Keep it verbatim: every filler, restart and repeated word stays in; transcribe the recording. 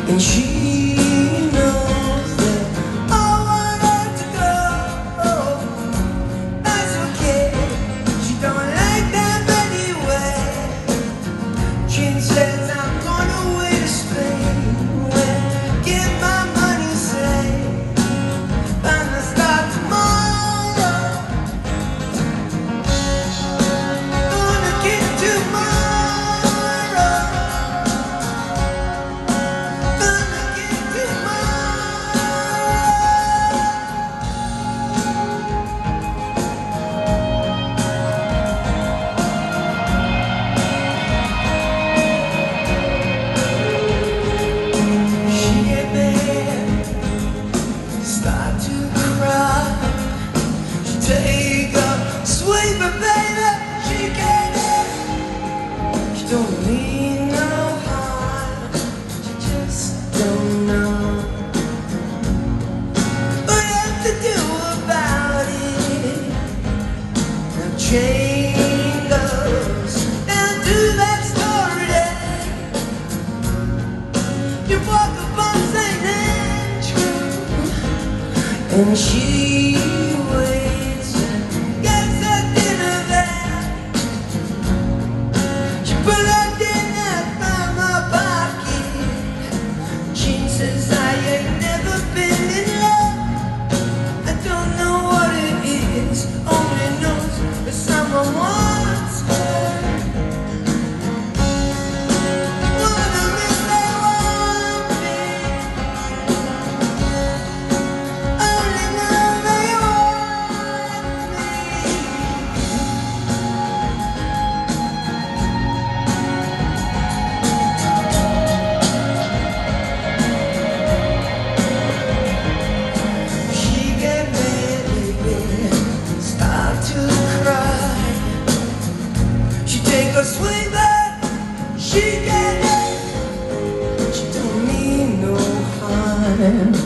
And she knows that I want her to go. That's okay. She don't like that anyway. She says I'm going away to Spain. When I get my money saved, and I start tomorrow. Gonna get tomorrow. Start to cry. She take a sweet but baby, she can't get. She don't mean no harm. She just don't know what you have to do about it. Now chain goes down to that story. You walk upon Saint Andrew, and she waits and gets her dinner there. She put her dinner from her pocket. She says, I ain't never been in love. I don't know what it is, only knows that someone wants her. Wonder if they want me. Only know they want me. She get ready, start to cry. She take a sweet bath, she get it. She don't mean no harm.